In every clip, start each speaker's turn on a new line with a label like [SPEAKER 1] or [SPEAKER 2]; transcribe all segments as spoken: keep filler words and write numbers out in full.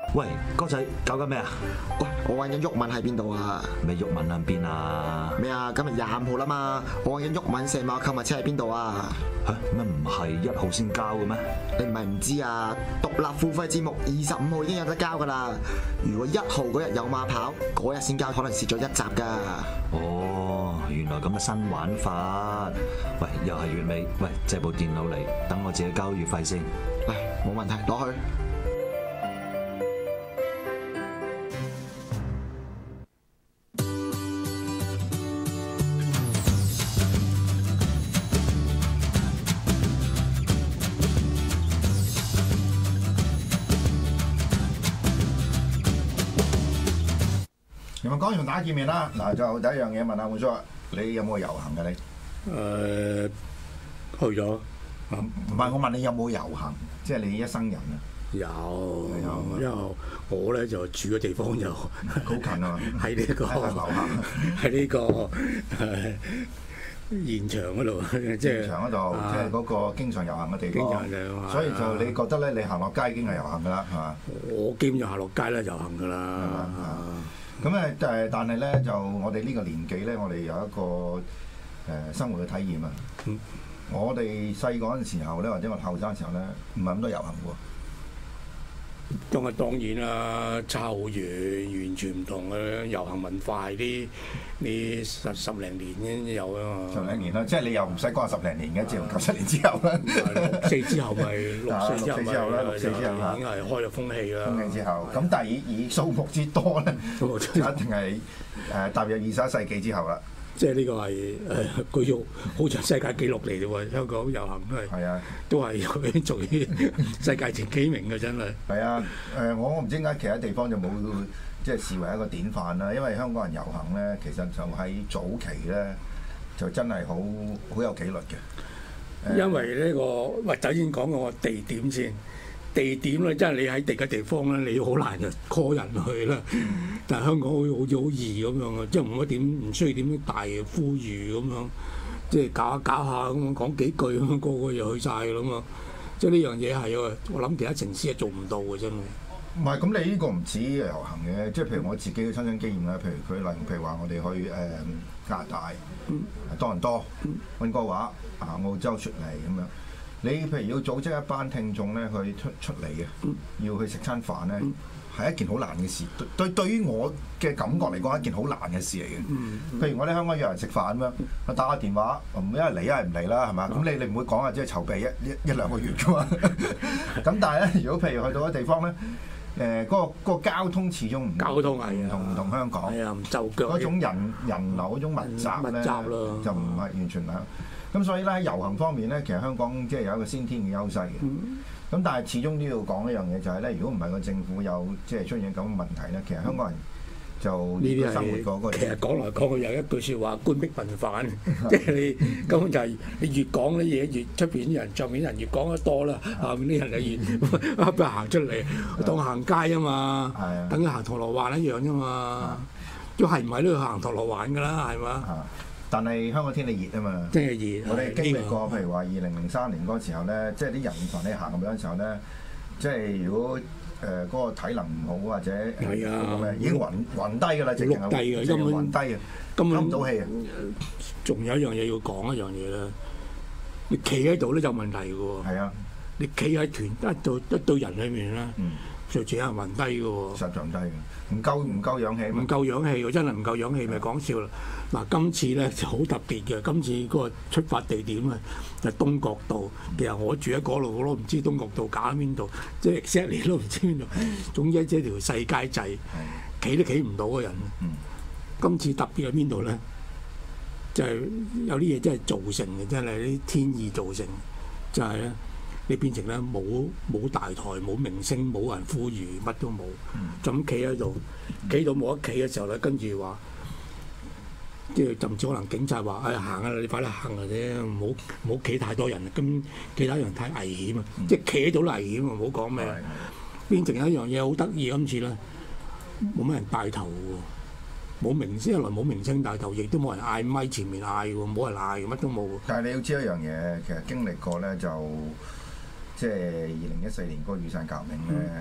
[SPEAKER 1] 喂，哥仔搞緊咩啊？
[SPEAKER 2] 喂，我揾緊鬱文喺邊度啊？
[SPEAKER 1] 咩鬱文喺邊啊？
[SPEAKER 2] 咩啊？今日廿五號啦嘛，我揾緊鬱文石馬購物車喺邊度啊？
[SPEAKER 1] 嚇咩唔係一號先交嘅咩？
[SPEAKER 2] 你唔係唔知啊？獨立付費節目二十五號已經有得交噶啦。如果一號嗰日有馬跑，嗰日先交，可能蝕咗一集噶。
[SPEAKER 1] 哦，原來咁嘅新玩法。喂，又係月尾，喂，借部電腦嚟，等我自己交月費先。
[SPEAKER 2] 嚟，冇問題，攞去。
[SPEAKER 3] 咁啊，講完同大家見面啦，嗱就第一樣嘢問下滿叔啊，你有冇遊行嘅你？
[SPEAKER 4] 誒去咗，
[SPEAKER 3] 唔係我問你有冇遊行，即係你一生人啊？
[SPEAKER 4] 有，
[SPEAKER 3] 有
[SPEAKER 4] 因為我咧就住嘅地方就
[SPEAKER 3] 好近啊，
[SPEAKER 4] 喺呢個
[SPEAKER 3] 喺樓下，
[SPEAKER 4] 喺呢個誒現場嗰度，即係
[SPEAKER 3] 現場嗰度，即係嗰個經常遊行嘅地
[SPEAKER 4] 經
[SPEAKER 3] 方
[SPEAKER 4] 常就，
[SPEAKER 3] 所以就你覺得咧，你行落街已經係遊行㗎啦，係嘛？
[SPEAKER 4] 我基本上行落街咧遊行㗎啦。
[SPEAKER 3] 咁咧誒，但係咧就我哋呢個年紀咧，我哋有一個誒生活嘅體驗啊。
[SPEAKER 4] 嗯、
[SPEAKER 3] 我哋細個嗰陣時候咧，或者我後生時候咧，唔係咁多遊行喎。
[SPEAKER 4] 咁啊當然啦，差好遠，完全唔同嘅遊行文化啲呢十十零年先有啊嘛。
[SPEAKER 3] 十零年啦，即係你又唔使講十零年嘅，自從九七年之後啦。
[SPEAKER 4] 六四之後咪六四之後咪
[SPEAKER 3] 六四之後啦，
[SPEAKER 4] 已經係開咗風氣啦。
[SPEAKER 3] 風氣之後，咁但係以以數目之多咧，就一定係誒踏入二十一世紀之後啦。
[SPEAKER 4] 即係呢個係誒，佢要好長世界紀錄嚟嘅喎，香港遊行都係，
[SPEAKER 3] 係啊，
[SPEAKER 4] 都係屬屬於世界前幾名嘅真係。
[SPEAKER 3] 係啊，誒我我唔知點解其他地方就冇即係視為一個典範啦，因為香港人遊行咧，其實就喺早期咧就真係好好有紀律嘅。
[SPEAKER 4] 因為呢、呢個喂，首先講個地點先。地點咧，真係你喺地嘅地方咧，你好難就 call 人去啦。但係香港好似好似好易咁樣啊，即係唔乜點唔需要點大呼籲咁樣，即係搞下搞下咁樣講幾句咁樣，個個又去晒㗎嘛。即係呢樣嘢係喎，我諗其他城市係做唔到嘅真係。
[SPEAKER 3] 唔係，咁你呢個唔止遊行嘅，即係譬如我自己嘅親身經驗啦。譬如佢例如譬如話我哋去誒、呃、加拿大、嗯、多倫多、溫哥華啊、澳洲出嚟咁樣。你譬如要組織一班聽眾咧去出出嚟嘅，嗯、要去食餐飯咧，係、嗯、一件好難嘅事。對對，對於我嘅感覺嚟講，係一件好難嘅事嚟嘅。嗯嗯、譬如我喺香港約人食飯咁樣，我打個電話，唔一係嚟一係唔嚟啦，係嘛？咁、嗯、你你唔會講啊，即係籌備一一一兩個月噶嘛。咁但係咧，如果譬如去到嗰地方咧，誒、呃、嗰、嗰個嗰個交通始終唔
[SPEAKER 4] 交通係
[SPEAKER 3] 唔同唔同香港，
[SPEAKER 4] 係啊，唔就腳
[SPEAKER 3] 嗰種人人流嗰種密集咧，
[SPEAKER 4] 密集
[SPEAKER 3] 就唔係完全係。咁所以咧喺遊行方面咧，其實香港即係有一個先天嘅優勢嘅。咁、嗯、但係始終都要講一樣嘢，就係咧，如果唔係個政府有即係出現咁嘅問題咧，其實香港人就呢啲生活嗰個。
[SPEAKER 4] 其實講來講去有一句説話，官逼民反，即係你根本就係你越講啲嘢，越出邊啲人、上面啲人越講得多啦，下面啲人就越不如行出嚟當行街啊嘛，
[SPEAKER 3] 的
[SPEAKER 4] 等佢行銅鑼灣一樣啫嘛，都係唔係都要行銅鑼灣㗎啦，係嘛？
[SPEAKER 3] 但係香港天氣熱啊嘛，
[SPEAKER 4] 天氣熱。
[SPEAKER 3] 我哋經歷過，譬如話二零零三年嗰個時候咧，即係啲人同你行咁樣嘅時候咧，即係如果誒嗰、呃嗰個體能唔好或者係啊，已經暈暈低㗎啦，直情係直情暈低嘅，
[SPEAKER 4] 根本
[SPEAKER 3] 吸唔到氣啊！
[SPEAKER 4] 仲有一樣嘢要講一樣嘢啦，你企喺度都有問題嘅喎。
[SPEAKER 3] 係啊，
[SPEAKER 4] 你企喺團一隊一隊人裏面啦。嗯就自己係暈低嘅喎，
[SPEAKER 3] 實在低嘅，唔夠唔夠氧氣，
[SPEAKER 4] 唔夠氧氣喎，真係唔夠氧氣，咪講笑啦！嗱，今次咧就好特別嘅，今次嗰個出發地點咧就東角道，其實我住喺嗰度，我都唔知東角道搞喺邊度，即係 exactly 都唔知邊度。總之即係條細街仔，企都企唔到嘅人。今次特別喺邊度咧？就係有啲嘢真係造成嘅，真係啲天意造成，就係咧。你變成咧冇冇大台冇明星冇人呼籲乜都冇，就咁企喺度，企到冇得企嘅時候咧，跟住話，即係甚至可能警察話：哎行啊，你快啲行啊啫，唔好唔好企太多人，咁其他人太危險啊！嗯、即係企喺度都危險啊！唔好講咩，嗯、變成有一樣嘢好得意，今次咧冇乜人帶頭喎，冇明星一來冇明星帶頭，亦都冇人嗌咪前面嗌喎，冇人嗌乜都冇。
[SPEAKER 3] 但係你要知一樣嘢，其實經歷過咧就。即係二零一四年嗰個雨傘革命咧，嗯、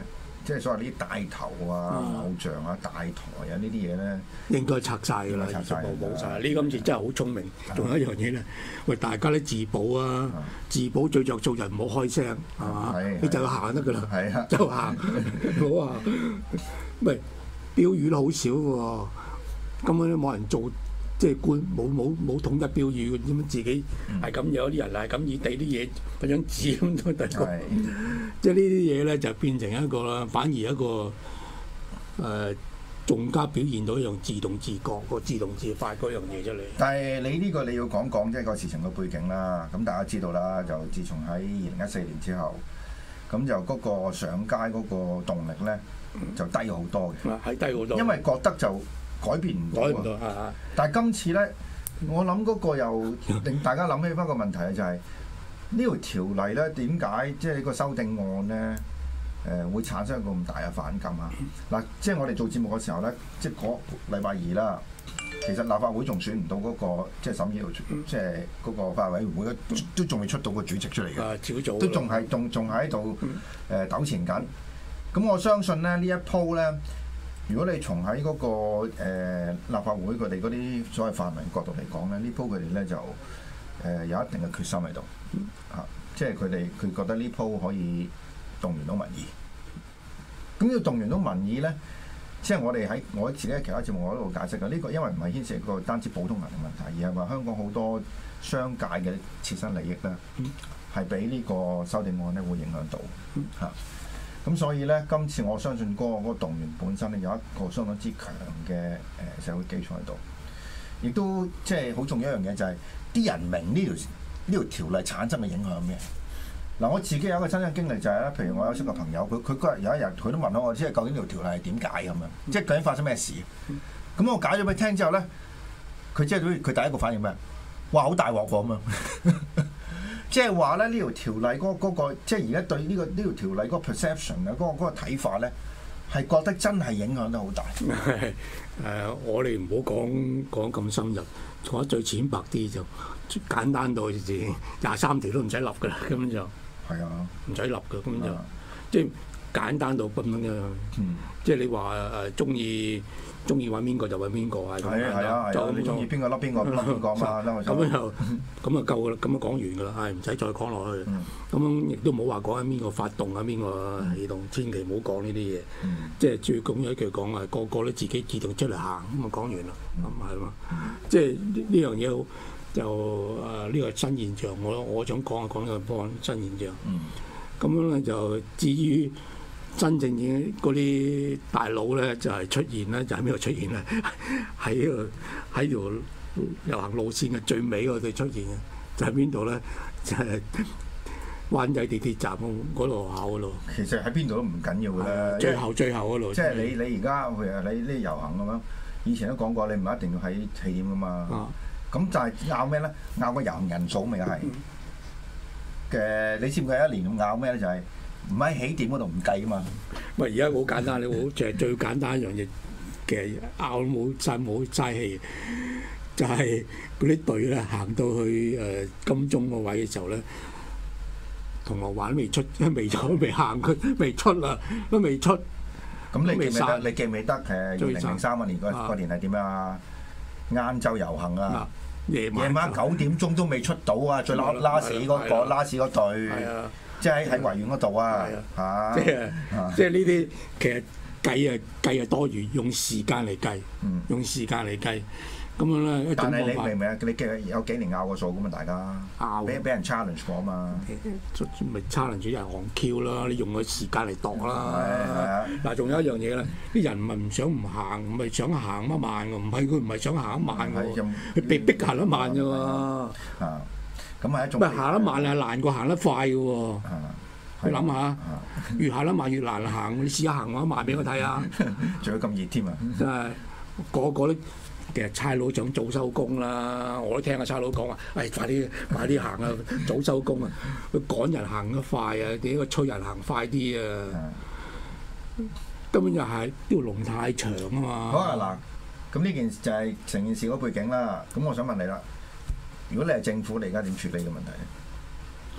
[SPEAKER 3] 即係所謂呢啲帶頭啊、偶像啊、大台啊呢啲嘢咧，
[SPEAKER 4] 應該拆晒㗎啦，
[SPEAKER 3] 拆晒
[SPEAKER 4] 冇冇晒。呢今次真係好聰明。仲有一樣嘢咧，喂，大家都自保啊，自保最着數就唔好開聲，係嘛？你就行得㗎啦，
[SPEAKER 3] 係啊，
[SPEAKER 4] 就行，唔好話喂標語都好少喎，根本都冇人做。即係官冇冇冇統一標語嘅，點樣自己係咁有啲人係咁以地啲嘢嗰張紙咁都得個，即係呢啲嘢咧就變成一個啦，反而一個誒仲加表現到一樣自動自覺個自動自發嗰樣嘢出嚟。
[SPEAKER 3] 但係你呢個你要講講即係個事情嘅背景啦。咁大家知道啦，就自從喺二零一四年之後，咁就嗰個上街嗰個動力咧就低咗好多嘅，
[SPEAKER 4] 係低好多，
[SPEAKER 3] 因為覺得就改變唔到，
[SPEAKER 4] 改唔到啊！
[SPEAKER 3] 但係今次咧，我諗嗰個又令大家諗起翻個問題就係、是、呢條條例咧點解即係呢個修訂案咧誒、呃、會產生一個咁大嘅反感啊？嗱，即係我哋做節目嘅時候咧，即係嗰禮拜二啦，其實立法會仲選唔到嗰、那個即係審議即係嗰個法委會都都仲未出到個主席出嚟嘅，
[SPEAKER 4] 啊，小組
[SPEAKER 3] 都仲係仲仲喺度誒糾纏緊。咁我相信咧呢一鋪咧。如果你從喺嗰、那個、呃、立法會佢哋嗰啲所謂泛民角度嚟講咧，呢鋪佢哋咧就誒、呃、有一定嘅決心喺度，啊，即係佢哋佢覺得呢鋪可以動員到民意。咁要動員到民意咧，即係我哋喺我自己喺其他節目我都會解釋嘅。呢、這個因為唔係牽涉一個單止普通人嘅問題，而係話香港好多商界嘅切身利益咧，係俾呢個修訂案咧會影響到嚇。啊咁所以咧，今次我相信嗰、那個嗰、那個動員本身咧有一個相當之強嘅誒社會基礎喺度，亦都即係好重要一樣嘢就係、是、啲人明呢條呢條條例產生嘅影響咩？嗱，我自己有一個親身經歷就係、是、咧，譬如我有識個朋友，佢佢嗰日有一日佢都問我，即係究竟條條例係點解咁樣？即係究竟發生咩事？咁我解咗俾佢聽之後咧，佢即係佢第一個反應咩？哇！好大鑊喎咁樣。即係話咧，呢條條例嗰、那、嗰個，即係而家對呢、這個呢條條例嗰個 perception 啊，嗰個嗰個睇法咧，係覺得真係影響得好大。誒、
[SPEAKER 4] 呃，我哋唔好講講咁深入，講得最淺白啲就簡單到自己廿三條都唔使立㗎啦，根本就係啊，唔使立㗎，根本就即係簡單到咁樣嘅。嗯、即係你話誒中意。中意揾邊個就揾邊個啊！
[SPEAKER 3] 係啊係啊係啊！你中意邊個笠邊個笠邊個嘛？咁
[SPEAKER 4] 樣又咁啊夠㗎啦！咁啊講完㗎啦，係唔使再講落去。咁樣亦都冇話講緊邊個發動啊，邊個起動，千祈唔好講呢啲嘢。即係最咁有一句講啊，個個都自己自動出嚟行，咁啊講完啦，咁係嘛？即係呢樣嘢就誒呢個新現象，我我想講啊講呢個幫新現象。咁樣咧就至於。真正嘅嗰啲大佬咧，就係、是、出現咧，就喺邊度出現咧？喺個喺條遊行路線嘅最尾嗰度出現嘅，就喺邊度咧？就係、是、灣仔地鐵站嗰度口嗰度。其實喺邊度都唔緊要嘅啦。最後最後嗰度。即係你你而家譬如你呢遊行咁樣，以前都講過，你唔係一定要喺起點㗎嘛。咁、啊、就係拗咩咧？拗個遊行人數咪係嘅？你知唔知一年咁拗咩咧？就係、是。唔喺起點嗰度唔計噶嘛？喂，而家好簡單，你好就係最簡單一樣嘢，其實拗都冇嘥冇嘥氣，就係嗰啲隊咧行到去誒、呃、金鐘個位嘅時候咧，銅鑼灣都未出，未出未行佢未出啦，都未出。咁你記唔記得？你記唔記得誒？二零零三年嗰嗰年係點啊？晏晝遊行啊！夜晚夜晚九點鐘都未出到啊！最拉拉屎嗰個拉屎嗰隊。即係喺維園嗰度啊！嚇，即係即係呢啲其實計啊計啊多餘，用時間嚟計，嗯、用時間嚟計，咁樣咧。但係你明唔明啊？你記有幾年拗過數噶嘛？大家拗俾俾人 challenge 過啊嘛，咪 challenge 人行 Q 啦！你用個時間嚟度啦。嗱，仲有一樣嘢咧，啲人唔係唔想唔行，唔係想行一慢㗎，唔係佢唔係想行一慢㗎，佢被逼行得慢㗎喎。咁係一種，唔係行得慢係難過行得快嘅喎。你諗下，越行得慢越難行。你試下行得慢俾我睇下。仲有咁熱添啊！真係個個都其實差佬想早收工啦。我都聽阿差佬講話，誒快啲快啲行啊，早收工啊！佢趕人行得快啊，點解催人行快啲啊？根本就係條龍太長啊嘛。好啊嗱，咁呢件就係成件事嗰背景啦。咁我想問你啦。如果你係政府，你而家點處理嘅問題咧？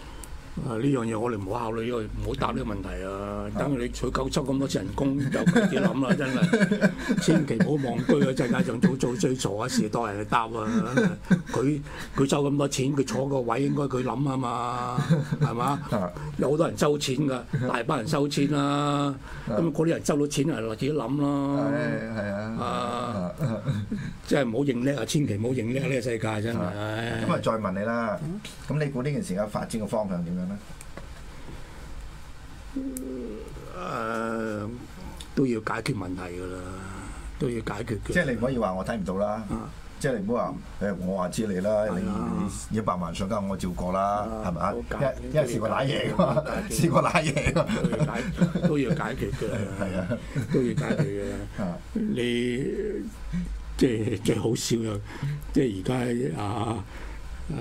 [SPEAKER 4] 啊！呢樣嘢我哋唔好考慮呢個，唔好答呢個問題啊！等你佢夠收咁多次人工，就自己諗啦，真係千祈唔好戇居啊！世界上做做最傻嘅事，當人哋答啊！佢佢收咁多錢，佢坐個位應該佢諗啊嘛，係嘛？有好多人收錢㗎，大班人收錢啦，咁嗰啲人收到錢係自己諗咯。
[SPEAKER 3] 係啊，
[SPEAKER 4] 啊！即係唔好認叻啊！千祈唔好認叻呢個世界真係。
[SPEAKER 3] 咁啊，再問你啦，咁你估呢件事嘅發展嘅方向點樣咧？
[SPEAKER 4] 誒、呃、都要解決問題㗎啦，都要解決嘅。
[SPEAKER 3] 即係你唔可以話我睇唔到啦，啊、即係你唔好話誒我話知你啦，啊、你你一百萬上交我照過啦，係咪啊？一因為試過揦嘢㗎嘛，試過揦嘢㗎，
[SPEAKER 4] 都要解決㗎，係啊，都要解決㗎。啊、你即係最好笑又即係而家啊誒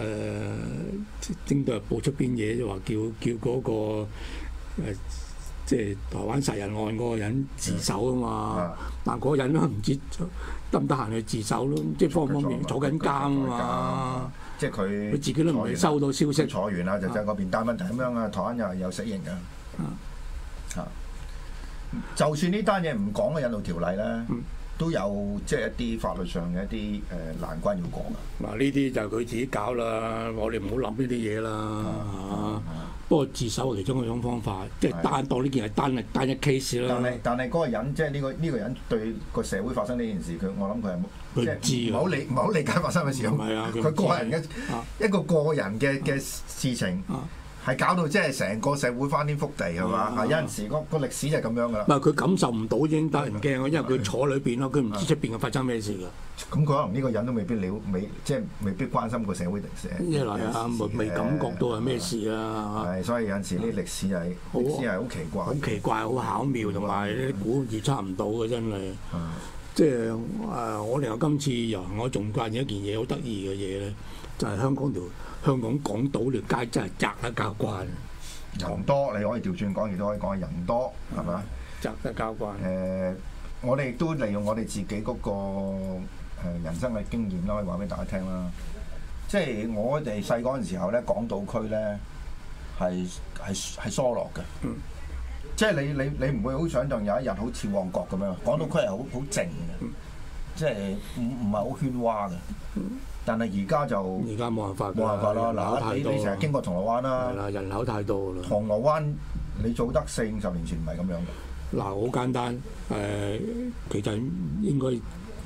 [SPEAKER 4] 《星島日報》出邊嘢就話叫叫嗰、那個。誒，即係台灣殺人案嗰個人自首啊嘛，但嗰個人都唔知得唔得閒去自首咯，即係方方面面坐緊監啊嘛，
[SPEAKER 3] 即係佢
[SPEAKER 4] 佢自己都唔會收到消息，
[SPEAKER 3] 坐完啦就就嗰邊，但問題咁樣啊，台灣又係有死刑㗎，啊，就算呢單嘢唔講嘅引渡條例咧，都有即係一啲法律上嘅一啲誒難關要過㗎。
[SPEAKER 4] 嗱，呢啲就佢自己搞啦，我哋唔好諗呢啲嘢啦嚇。不過自首係其中一種方法，即係單當呢件係單係單一 case 啦。
[SPEAKER 3] 但係但係嗰個人即係呢個呢個人對個社會發生呢件事，佢我諗佢係
[SPEAKER 4] 佢知
[SPEAKER 3] 唔好理唔好理解發生嘅事。
[SPEAKER 4] 係啊，
[SPEAKER 3] 佢個人嘅一個個人嘅嘅事情。係搞到即係成個社會翻天覆地係嘛？係有陣時個個歷史就係咁樣㗎啦。
[SPEAKER 4] 唔係佢感受唔到已經得人驚啊，因為佢坐裏邊咯，佢唔知出邊嘅發生咩事㗎。
[SPEAKER 3] 咁佢可能呢個人都未必了，未即係未必關心個社會歷史。
[SPEAKER 4] 一來啊，未感覺到係咩事啊。
[SPEAKER 3] 係，所以有陣時啲歷史係歷史係好奇怪。
[SPEAKER 4] 好奇怪，好巧妙，同埋啲估預測唔到嘅真係。即係誒，我哋今次遊行，我仲發現一件嘢好得意嘅嘢咧，就係香港條香港港島條街真係窄得交關。
[SPEAKER 3] 人多，你可以調轉講，亦都可以講係人多，係咪啊？
[SPEAKER 4] 窄得交關。
[SPEAKER 3] 誒，我哋亦都利用我哋自己嗰個人生嘅經驗啦，可以話俾大家聽啦。即係我哋細嗰陣時候咧，港島區咧係係係疏落嘅。嗯。即係你你你唔會好想像有一日好似旺角咁樣，港島區係好好靜嘅，嗯、即係唔唔係好喧嘩嘅。嗯、但係而家就
[SPEAKER 4] 而家冇辦法，
[SPEAKER 3] 冇辦法啦。嗱，你你成日經過銅鑼灣啦，
[SPEAKER 4] 係啦，人口太多啦。
[SPEAKER 3] 銅鑼灣你做得四五十年前唔係咁樣嘅。
[SPEAKER 4] 嗱，好簡單，誒、呃，其實應該誒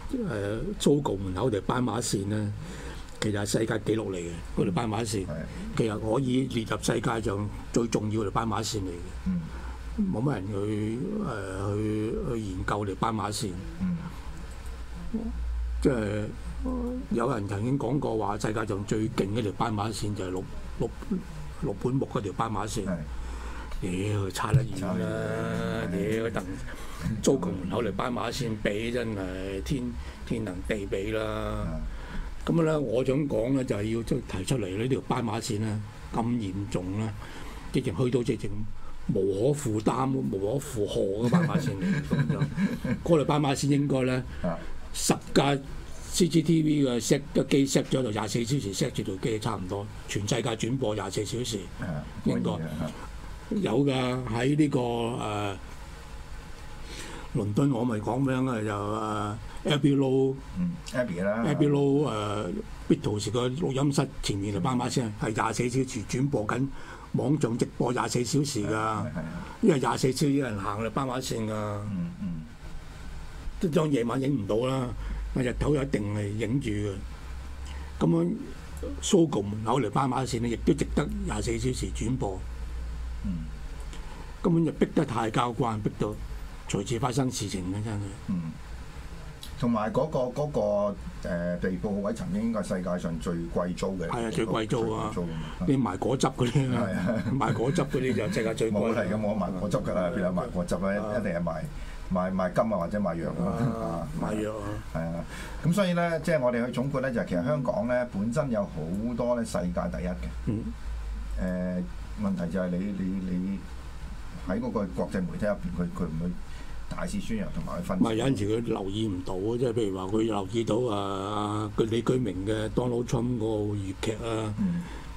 [SPEAKER 4] Sogo 門口條斑馬線咧，其實係世界紀錄嚟嘅，嗰條斑馬線，嗯、其實可以列入世界上最重要條斑馬線嚟嘅。嗯冇乜人去誒、呃、去去研究條斑馬線，嗯、即係有人曾經講過話，世界上最勁嗰條斑馬線就係六六六本木嗰條斑馬線。屌，差得遠啦！屌，同租窮門口條斑馬線比真係天天能地比啦！咁咧，我想講咧就係要即係提出嚟呢條斑馬線咧咁嚴重啦，直情去到直情。無可負擔、無可負荷嘅斑馬線嚟，咁樣嗰條斑馬線應該咧十架 C C T V 嘅 set 嘅機 set 咗度廿四小時 set 住條機差唔多，全世界轉播廿四小時，應該有㗎。喺呢個誒倫敦，我咪講咩嘅就誒 Abbey Road，Abbey 啦，Abbey Road 誒 Beatles 個錄音室前面條斑馬線係廿四小時轉播緊。網上直播廿四小時㗎，因為廿四小時有人行啦斑馬線㗎，嗯嗯、都當夜晚影唔到啦，日頭一定係影住嘅。咁樣 Sogo 門口嚟斑馬線咧，亦都值得廿四小時轉播。嗯、根本就逼得太交關，逼到隨時發生事情嘅真係。嗯
[SPEAKER 3] 同埋嗰個嗰、嗰個誒地鋪位曾經應該係世界上最貴租嘅，
[SPEAKER 4] 係啊，最貴租啊！你賣果汁嗰啲啊，賣果汁嗰啲就即係最貴。
[SPEAKER 3] 冇係咁，我賣果汁㗎啦，邊有賣果汁咧？一定係賣賣賣金啊，或者賣藥啊，
[SPEAKER 4] 賣藥啊。
[SPEAKER 3] 係啊，咁所以咧，即係我哋去總括咧，就係其實香港咧本身有好多咧世界第一嘅。嗯。誒問題就係你你你喺嗰個國際媒體入邊，佢佢唔會大肆宣揚同埋去分析。唔係有陣時佢留意唔到，即係譬如話佢留意到啊，佢李居明嘅 Donald Trump 個粵劇啊，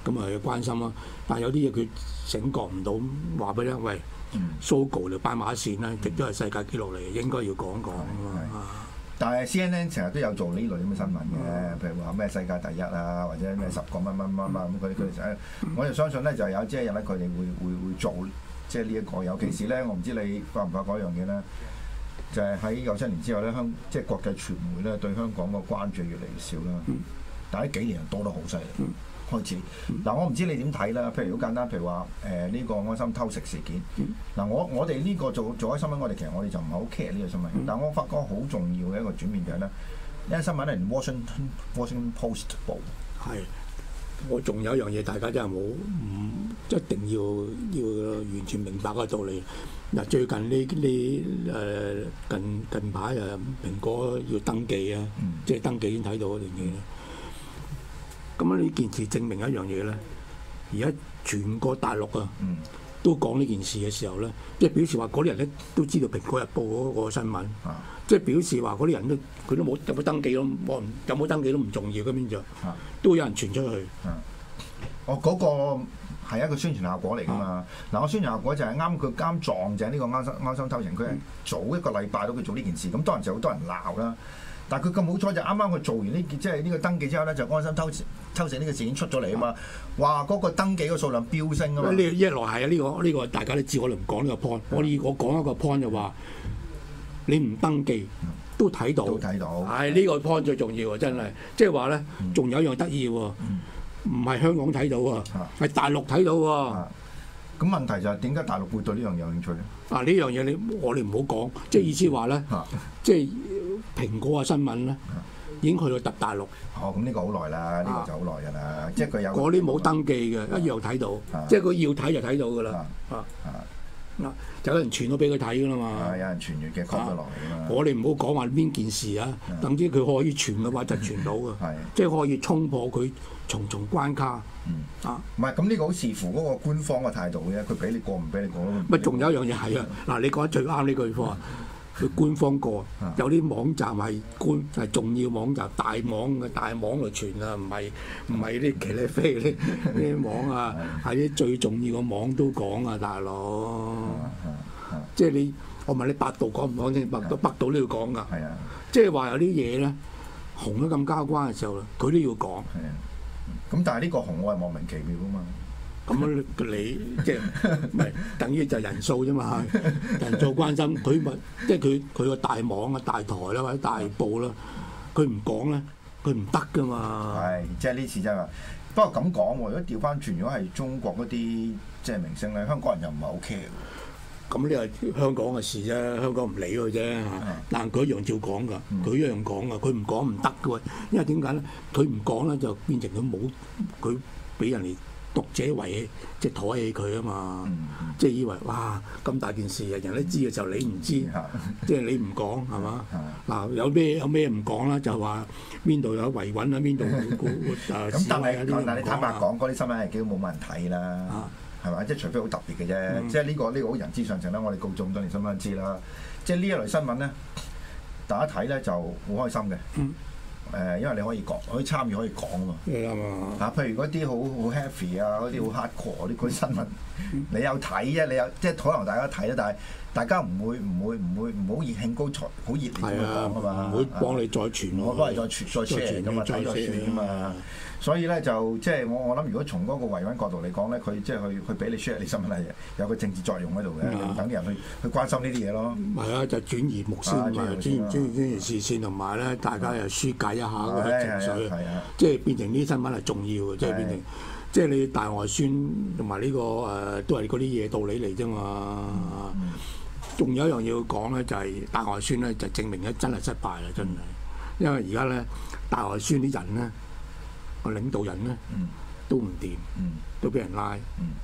[SPEAKER 4] 咁啊要關心啦。但係有啲嘢佢醒覺唔到，話俾你聽，喂，Sogo 條斑馬線咧，亦都係世界紀錄嚟，應該要講講啊。
[SPEAKER 3] 但係 C N N 成日都有做呢類咁嘅新聞嘅，譬如話咩世界第一啊，或者咩十個乜乜乜乜咁，佢佢哋我就相信咧就有即係有咧佢哋會會會做即係呢一個，尤其是咧我唔知你發唔發覺一樣嘢咧，就係喺九七年之後咧，香即係國際傳媒咧對香港個關注越嚟越少啦，但係呢幾年多得好犀利。開始嗱，我唔知你點睇啦。譬如好簡單，譬如話誒呢個安心偷食事件。嗱，我我哋呢個做做開新聞，我哋其實我哋就唔係好 care 呢個新聞。但係我發覺好重要嘅一個轉變就係咧，呢個新聞係 Washington Washington Post 報。係，
[SPEAKER 4] 我仲有一樣嘢，大家真係冇唔一定要要完全明白個道理。嗱，最近呢呢誒近近排誒蘋果要登記啊，嗯、即係登記先睇到嗰樣嘢。咁樣呢件事證明一樣嘢咧，而家全個大陸啊，嗯、都講呢件事嘅時候咧，即係表示話嗰啲人咧都知道《蘋果日報》嗰個新聞，啊、即係表示話嗰啲人都佢都冇有冇登記咯，我有冇登記都唔重要咁樣就，啊、都有人傳出去。
[SPEAKER 3] 我嗰、啊嗰個係一個宣傳效果嚟㗎嘛。嗱、啊，我宣傳效果就係啱佢啱撞正呢個啱心啱心偷情，佢係早一個禮拜到佢做呢件事，咁當然就好多人鬧啦。但係佢咁好彩就啱啱佢做完呢件即係呢個登記之後咧，就安心偷偷食呢個事件出咗嚟啊嘛！哇，嗰、嗰個登記嘅數量飆升啊嘛！
[SPEAKER 4] 呢一來係啊，呢、呢個呢、呢個大家都知，我哋唔講呢個 point。我哋我講一個 point 就話，你唔登記都睇到，
[SPEAKER 3] 都睇到。
[SPEAKER 4] 係呢、哎呢個 point 最重要啊！真係，即係話咧，仲有一樣得意喎，唔係香港睇到啊，係大陸睇到喎。
[SPEAKER 3] 咁問題就係點解大陸會對呢樣嘢有興趣咧？
[SPEAKER 4] 啊，呢樣嘢你我哋唔好講，即係意思話咧，即係。蘋果嘅新聞咧，已經去到揼大陸。
[SPEAKER 3] 哦，咁呢個好耐啦，呢、呢個就好耐㗎啦。即係佢有
[SPEAKER 4] 嗰啲冇登記嘅，啊、一樣睇到。啊、即係佢要睇就睇到㗎啦。啊啊啊！就有人傳咗俾佢睇㗎啦嘛。
[SPEAKER 3] 啊，有人傳完嘅 copy 落嚟㗎嘛。
[SPEAKER 4] 我哋唔好講話邊件事啊，等之佢可以傳嘅話就傳到㗎。係。即係可以衝破佢重重關卡。
[SPEAKER 3] 嗯。啊。唔係，咁呢個好視乎嗰個官方嘅態度嘅，佢俾你過唔俾你過咯。
[SPEAKER 4] 咪仲有一樣嘢係啊！嗱，你講得最啱呢句話。佢官方過，有啲網站係官係重要網站，大網嘅大網嚟傳啊，唔係唔係啲騎呢飛啲啲網啊，係啲最重要嘅網都講啊，大佬。即係你，我問你百度講唔講先？百度百度都要講㗎。係啊。即係話有啲嘢咧，紅得咁交關嘅時候，佢都要講。係啊。
[SPEAKER 3] 咁但係呢個紅我係莫名其妙㗎嘛。
[SPEAKER 4] 咁你即係唔係等於就人數啫嘛？人數關心佢咪即係佢佢個大網啊、大台啦或者大報啦，佢唔講咧，佢唔得噶嘛。
[SPEAKER 3] 係，即係呢次真係話。不過咁講喎，如果調翻轉，如果係中國嗰啲即係明星咧，香港人又唔係好 care。
[SPEAKER 4] 咁呢係香港嘅事啫，香港唔理佢啫嚇。但佢一樣照講㗎，佢一樣講㗎，佢唔講唔得㗎喎。因為點解咧？佢唔講咧，就變成佢冇佢俾人哋。讀者為即係唾棄佢啊嘛，嗯嗯、即係以為哇咁大件事啊，人都知嘅時候你唔知，即係你唔講係嘛？嗱有咩有咩唔講啦？就話邊度有維穩啊，邊度誒
[SPEAKER 3] 咁但係但係你坦白講，嗰啲新聞係幾冇乜人睇啦，係嘛？即係除非好特別嘅啫，嗯、即係呢、呢個呢、呢個好人之常情啦。我哋告咗咁多年新聞知啦，即係呢一類新聞咧，大家睇咧就好開心嘅。嗯誒，因為你可以講，可以參與，可以講啊嘛。啱啊！啊，譬如嗰啲好好 heavy 啊，嗰啲好 hardcore 嗰啲新聞，你有睇啫，你有即係可能大家睇啦，但係大家唔會唔會唔會唔好熱興高才，好熱烈咁講啊嘛。
[SPEAKER 4] 唔會幫你再傳，
[SPEAKER 3] 我幫你再傳再 share 咁嘛，睇再算啊嘛。所以咧就即係我我諗，如果從嗰個維穩角度嚟講咧，佢即係去去俾你 share 你新聞係有個政治作用喺度嘅，等啲人去去關心呢啲嘢咯。
[SPEAKER 4] 係啊，就轉移目先嘛，轉轉轉移視線同埋咧，大家又疏解一下嗰啲情緒，即係變成呢啲新聞係重要嘅，即係變成即係你大外宣同埋呢個誒都係嗰啲嘢道理嚟啫嘛。仲有一樣要講咧，就係大外宣咧，就證明咧真係失敗啦，真係，因為而家咧大外宣啲人咧。個領導人咧、嗯、都唔掂，嗯、都俾人拉。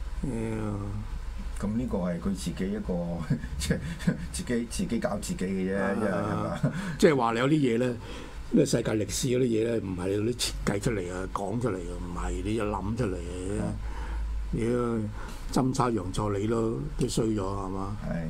[SPEAKER 3] 咁呢個係佢自己一個即係自己自己搞自己嘅啫，係嘛？
[SPEAKER 4] 即係話你有啲嘢咧，咩世界歷史嗰啲嘢咧，唔係你嗰啲設計出嚟啊，講出嚟啊，唔係你就諗出嚟嘅。你針差陽錯你咯，都衰咗係嘛？
[SPEAKER 3] 係。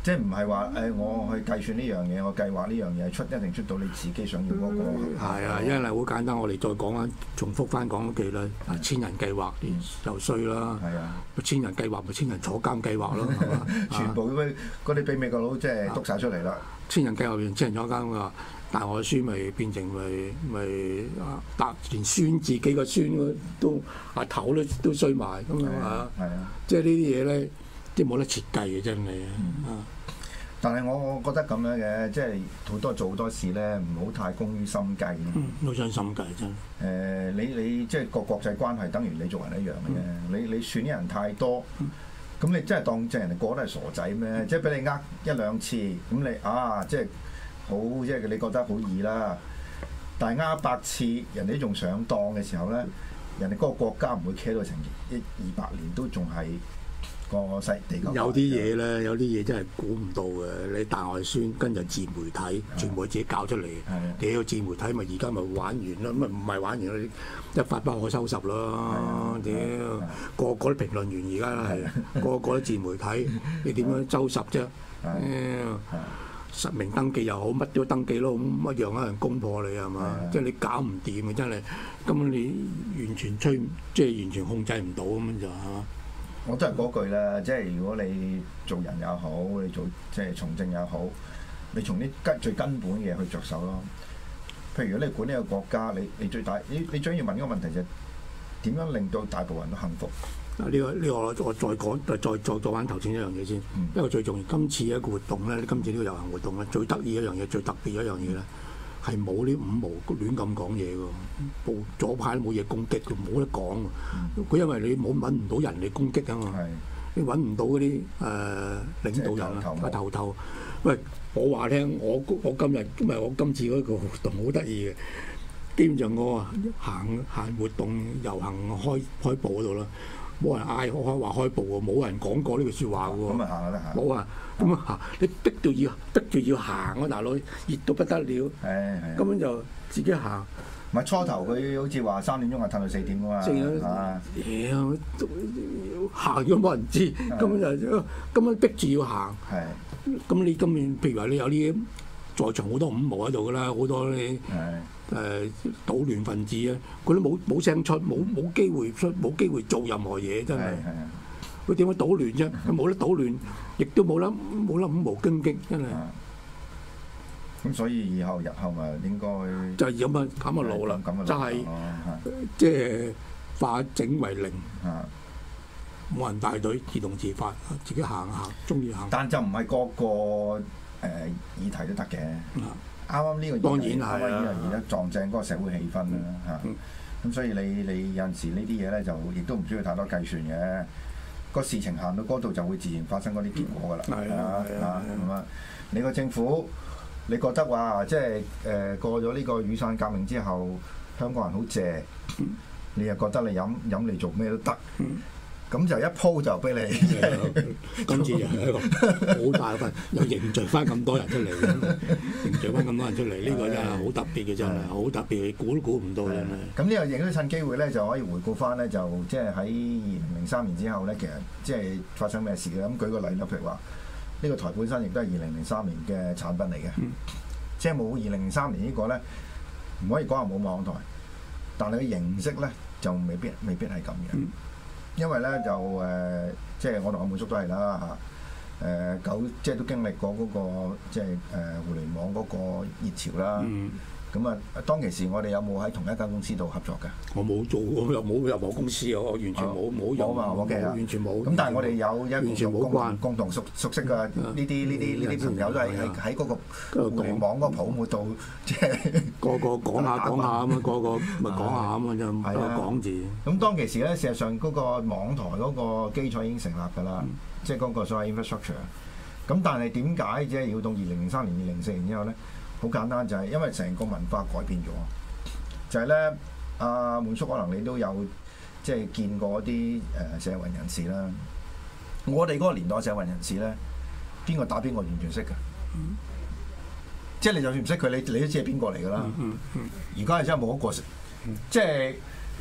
[SPEAKER 3] 即係唔係話誒我去計算呢樣嘢，我計劃呢樣嘢出一定出到你自己想要嗰個。
[SPEAKER 4] 係啊，因為好簡單，我哋再講翻，重複翻講嗰句啦。千人計劃又衰啦，
[SPEAKER 3] 係啊，
[SPEAKER 4] 千人計劃咪千人坐監計劃咯，係嘛？
[SPEAKER 3] 全部嗰嗰啲俾美國佬即係督晒出嚟啦。
[SPEAKER 4] 千人計劃變千人坐監㗎，大學書咪變成咪咪啊，達連孫自己個孫都阿頭都都衰埋咁樣啊！
[SPEAKER 3] 係啊，
[SPEAKER 4] 即係呢啲嘢咧，即係冇得設計嘅真係啊！
[SPEAKER 3] 但係我我覺得咁樣嘅，即係好多做好多事咧，唔好太功於心計。
[SPEAKER 4] 嗯，好想心計真。誒、
[SPEAKER 3] 呃，你你即係個國際關係，等於你做人一樣嘅啫、嗯。你你選啲人太多，咁、嗯、你真係當正人哋個個都係傻仔咩？嗯、即係俾你呃一兩次，咁你啊，即係好即係你覺得好易啦。但係呃一百次，人哋仲上當嘅時候咧，人哋嗰個國家唔會企到成一二百年都仲係。個細地球
[SPEAKER 4] 有啲嘢咧，有啲嘢真係估唔到嘅。你大外宣跟住自媒體，全部自己搞出嚟。屌自媒體咪而家咪玩完啦，咪唔係玩完啦，一發不可收拾咯。屌個個都評論員而家係個個都自媒體，你點樣收拾啫？實名登記又好，乜都登記咯，咁一樣有人攻破你係嘛？即係你搞唔掂嘅真係，根本你完全吹，即係完全控制唔到咁樣就係嘛？
[SPEAKER 3] 我都係嗰句啦，即係如果你做人也好，你做即係從政也好，你從啲根最根本嘅嘢去着手咯。譬如如果你管呢個國家，你你最大你你最要問一個問題就係點樣令到大部分人都幸福？
[SPEAKER 4] 啊！呢個呢個我再講，再再再做翻頭先一樣嘢先。嗯、因為最重要，今次一個活動咧，今次呢個遊行活動咧，最得意一樣嘢，最特別一樣嘢咧，係冇呢五毛亂咁講嘢㗎。部左派都冇嘢攻擊㗎，冇得講。佢、嗯、因為你冇揾唔到人嚟攻擊啊嘛，是你揾唔到嗰啲誒領導人啊，頭頭。喂，我話聽，我我今日因為我今次嗰個活動好得意嘅，基本上我行行活動遊行開開步嗰度啦。冇人嗌開話開步喎，冇人講過呢句説話嘅喎。咁咪行得行。冇啊，咁啊行，你逼到要逼住要行啊，大佬熱到不得了。係係。根本就自己行。
[SPEAKER 3] 唔係初頭佢好似話三點鐘啊，褪到四點㗎嘛。四點。
[SPEAKER 4] 妖，行咗冇人知，根本就根本逼住要行。係。咁你今年譬如話你有啲在場好多五毛喺度㗎啦，好多你。係。誒搗亂分子啊！佢都冇冇聲出，冇冇機會出，冇機會做任何嘢，真係。佢點樣搗亂啫？佢冇得搗亂，亦都冇得冇得五毛攻擊，真係。
[SPEAKER 3] 咁所以以後日後咪應該
[SPEAKER 4] 就係咁啊咁嘅路啦，就係即係化整為零，冇人帶隊，自動自發，自己行行，中意行。
[SPEAKER 3] 但就唔係個個誒議題都得嘅。啱啱呢個
[SPEAKER 4] 當然係
[SPEAKER 3] 啊，而家撞正嗰個社會氣氛啦嚇，咁、嗯嗯、所以你你有陣時呢啲嘢咧就亦都唔需要太多計算嘅，個事情行到嗰度就會自然發生嗰啲結果㗎啦。係啊係啊，咁啊，你個政府你覺得話即係誒過咗呢個雨傘革命之後，香港人好謝，嗯、你又覺得你飲飲嚟做咩都得。嗯咁就一鋪就俾你，
[SPEAKER 4] 今次又係一個好大份，又凝聚翻咁多人出嚟，凝聚翻咁多人出嚟，呢、呢個真係好特別嘅，真係好特別，估都估唔到真係。
[SPEAKER 3] 咁呢個亦都趁機會咧，就可以回顧翻咧，就即係喺二零零三年之後咧，其實即係發生咩事嘅。咁舉個例啦，譬如話呢、呢個台本身亦都係二零零三年嘅產品嚟嘅，嗯、即係冇二零零三年呢個咧，唔可以講話冇網台，但係個形式咧就未必未必係咁嘅。嗯因為咧就誒、呃，即係我同阿滿叔都係啦嚇，誒、呃、九即係都經歷過嗰、那個即係誒、呃、互聯網嗰個熱潮啦。咁啊、嗯，當其時我哋有冇喺同一間公司度合作嘅？
[SPEAKER 4] 我冇做，我又冇任何公司啊，我完全冇冇有
[SPEAKER 3] 嘛，我嘅
[SPEAKER 4] 完全冇。
[SPEAKER 3] 咁但係我哋有一
[SPEAKER 4] 完全冇關
[SPEAKER 3] 共同熟熟悉嘅呢啲呢啲呢啲朋友都係喺喺嗰個互聯網嗰個泡沫度，即係
[SPEAKER 4] 個個講下講下咁啊，個個咪講下咁啊，就係個講字。
[SPEAKER 3] 咁當其時咧，事實上嗰個網台嗰個基礎已經成立㗎啦，即係嗰個所謂 infrastructure。咁但係點解即係要到二零零三年、二零零四年之後咧？好簡單，就係因為成個文化改變咗，就係咧，阿滿叔可能你都有即係見過啲誒社運人士啦。我哋嗰個年代社運人士咧，邊個打邊個完全識㗎，嗯、即係你就算唔識佢，你你都知係邊個嚟㗎啦。而家係真係冇一個識，嗯、即係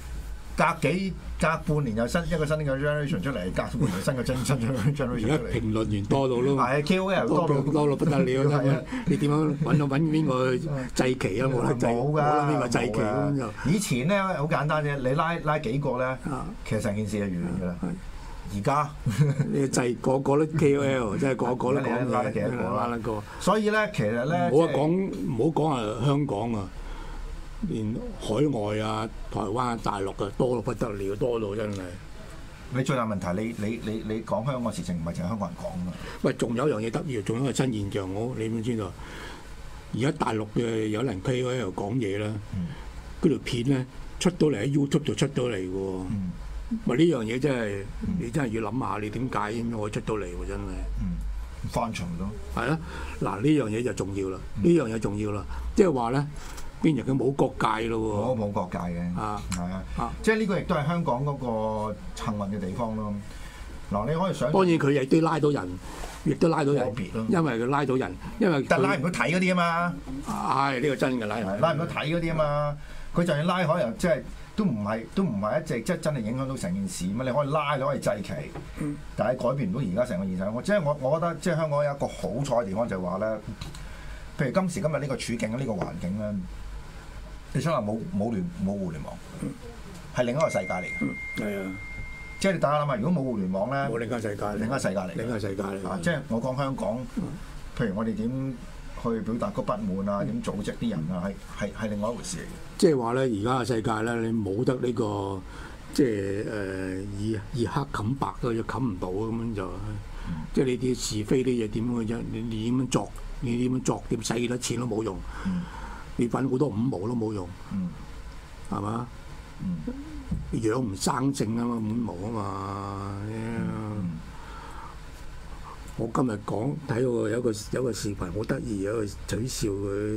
[SPEAKER 3] 隔幾隔半年又新一個新嘅 generation 出嚟，隔半年新嘅新新 generation
[SPEAKER 4] 而
[SPEAKER 3] 出嚟。
[SPEAKER 4] 家評論員多到咯，
[SPEAKER 3] 係 K O L
[SPEAKER 4] 多到
[SPEAKER 3] 多到
[SPEAKER 4] 多到不得了。
[SPEAKER 3] 係啊
[SPEAKER 4] 你點樣揾到揾邊個祭旗啊？冇得祭，
[SPEAKER 3] 冇㗎，
[SPEAKER 4] 冇得邊個祭旗咁就。
[SPEAKER 3] 以前咧好簡單啫，你拉拉幾個咧，
[SPEAKER 4] 啊
[SPEAKER 3] 其實成件事就完㗎啦。而家
[SPEAKER 4] 你祭個個都 K O L，即係個個都講
[SPEAKER 3] 拉得幾多個啦
[SPEAKER 4] 拉得個。
[SPEAKER 3] 所以咧，其實咧，
[SPEAKER 4] 唔好話講唔好講係香港啊，連海外啊、台灣啊、大陸啊多到不得了，多到真係。
[SPEAKER 3] 你最大問題，你你你你講香港事情唔係淨係香港人講㗎。
[SPEAKER 4] 喂，仲有一樣嘢得意，仲有一個新現象，我你點知道？而家大陸嘅有人 K O L 講嘢啦，嗰條片咧出到嚟喺 YouTube 度出到嚟嘅喎。
[SPEAKER 3] 嗯
[SPEAKER 4] 喂，呢樣嘢真係你真係要諗下，你點解應該可以出到嚟喎？真係。
[SPEAKER 3] 嗯，翻牆咯。
[SPEAKER 4] 係啊，嗱呢樣嘢就重要啦，呢樣嘢重要啦，即係話咧，邊日佢冇國界咯
[SPEAKER 3] 我
[SPEAKER 4] 喎。
[SPEAKER 3] 冇國界嘅，
[SPEAKER 4] 啊
[SPEAKER 3] 係啊，
[SPEAKER 4] 啊
[SPEAKER 3] 即係呢個亦都係香港嗰個幸運嘅地方咯。嗱，你可以想，
[SPEAKER 4] 當然佢亦都拉到人，亦都拉到人
[SPEAKER 3] 個別咯，
[SPEAKER 4] 因為佢拉到人，因為
[SPEAKER 3] 但拉唔
[SPEAKER 4] 佢
[SPEAKER 3] 到睇嗰啲啊嘛，
[SPEAKER 4] 唉呢個真嘅拉人，
[SPEAKER 3] 拉唔到睇嗰啲啊嘛。佢就算拉可能即係都唔係都唔係一隻即係真係影響到成件事嘛。你可以拉，你可以祭旗，但係改變唔到而家成個現實。我即係我我覺得即係香港有一個好彩嘅地方就係話咧，譬如今時今日呢個處境呢個環境咧，你想話冇冇聯冇互聯網，係另一個世界嚟嘅。
[SPEAKER 4] 係啊，
[SPEAKER 3] 即係大家諗下，如果冇互聯網咧，
[SPEAKER 4] 冇另一個世界，
[SPEAKER 3] 另一個世界嚟嘅，
[SPEAKER 4] 另一個世界嚟
[SPEAKER 3] 啊！
[SPEAKER 4] 嘅。
[SPEAKER 3] 即係我講香港，譬如我哋點去表達個不滿啊，點組織啲人啊，係係係另外一回事嚟嘅。
[SPEAKER 4] 即係話咧，而家嘅世界咧，你冇得呢個即係誒以以黑冚白都又冚唔到咁樣就，即係你啲是非啲嘢點嘅啫？你你點樣作？你點樣作？點使幾多錢都冇用。你揾好多五毛都冇用，係嘛？養唔生性啊嘛，五毛啊嘛。我今日講睇到有一個有一個視頻好得意，有一個取笑佢。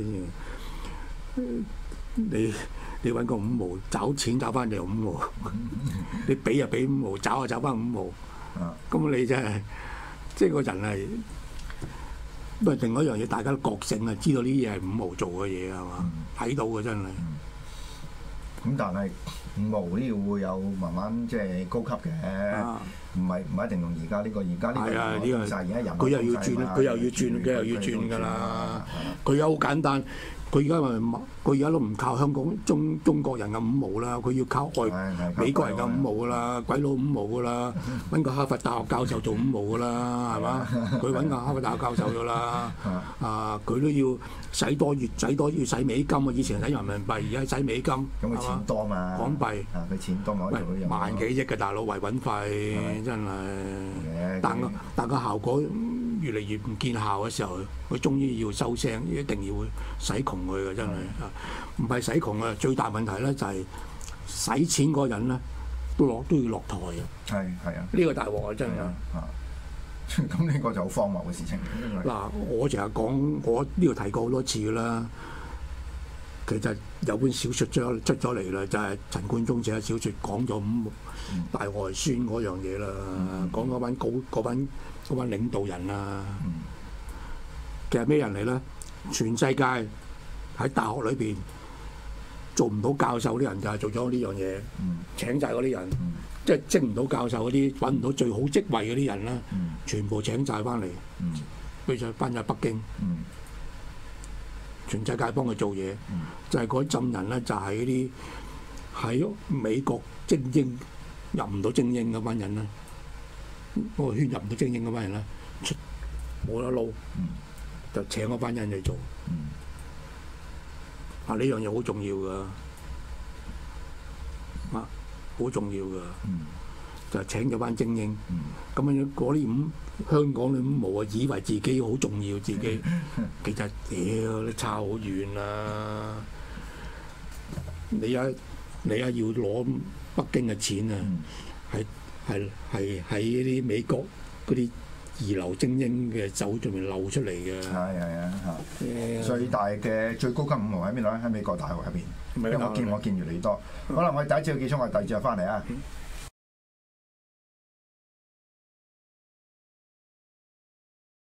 [SPEAKER 4] 你你揾個五毛找錢找翻嚟五毛，你俾就俾五毛，找就找翻五毛。咁你真係即係個人係，不過另外一樣嘢，大家都覺醒啊，知道呢啲嘢係五毛做嘅嘢係嘛？睇到嘅真係。
[SPEAKER 3] 咁但係五毛呢度會有慢慢即係高級嘅，唔係唔係一定用而家呢個，而家呢個
[SPEAKER 4] 係啊，呢個
[SPEAKER 3] 就係而家人
[SPEAKER 4] 佢又要轉，佢又要轉，佢又要轉㗎啦。佢有好簡單。佢而家咪佢而家都唔靠香港中中國人嘅五毛啦，佢要靠外美國人嘅五毛㗎啦，鬼佬五毛㗎啦，揾個哈佛大學教授做五毛㗎啦，係嘛？佢揾個哈佛大學教授㗎啦，啊佢都要使多越使多要使美金啊！以前使人民幣，而家使美金，
[SPEAKER 3] 咁佢錢多嘛？
[SPEAKER 4] 港幣
[SPEAKER 3] 啊，佢錢多咪可以做到人。
[SPEAKER 4] 萬幾億嘅大佬維穩費真係，但個但個效果越嚟越唔見效嘅時候，佢終於要收聲，一定要使窮佢嘅真係啊！唔係使窮啊，最大問題咧就係使錢嗰個人咧都落都要落台啊！
[SPEAKER 3] 係係啊，
[SPEAKER 4] 呢個大鑊啊真係
[SPEAKER 3] 啊！咁呢個就好荒謬嘅事情。
[SPEAKER 4] 嗱，我成日講，我呢度提過好多次啦。其實有本小説出出咗嚟啦，就係陳冠中寫嘅小説，講咗五大外宣嗰樣嘢啦，講嗰班高嗰班嗰班領導人啊。其實咩人嚟咧？全世界喺大學裏邊做唔到教授啲人就係做咗呢樣嘢，請晒嗰啲人，即係升唔到教授嗰啲，揾唔到最好職位嗰啲人啦，全部請晒翻嚟，佢就翻咗北京。全世界幫佢做嘢，嗯、就係嗰陣人咧，就係嗰啲喺美國精英入唔到精英嗰班人啦，嗰個圈入唔到精英嗰班人啦，出冇得撈，嗯、就請嗰班人去做。嗯、啊，呢樣嘢好重要噶，啊，好重要噶，嗯、就係請咗班精英。咁樣嗰啲五香港啲五毛啊，以為自己好重要，自己其實屌你差好遠啦！你而家你而家要攞北京嘅錢啊，係係係喺啲美國嗰啲二流精英嘅手上面流出嚟嘅。係
[SPEAKER 3] 係啊嚇！最大嘅最高級五毛喺邊度咧？喺美國大學入邊。因為我見我見越嚟越多。好啦，我哋第一節嘅結束，我哋第二節翻嚟啊！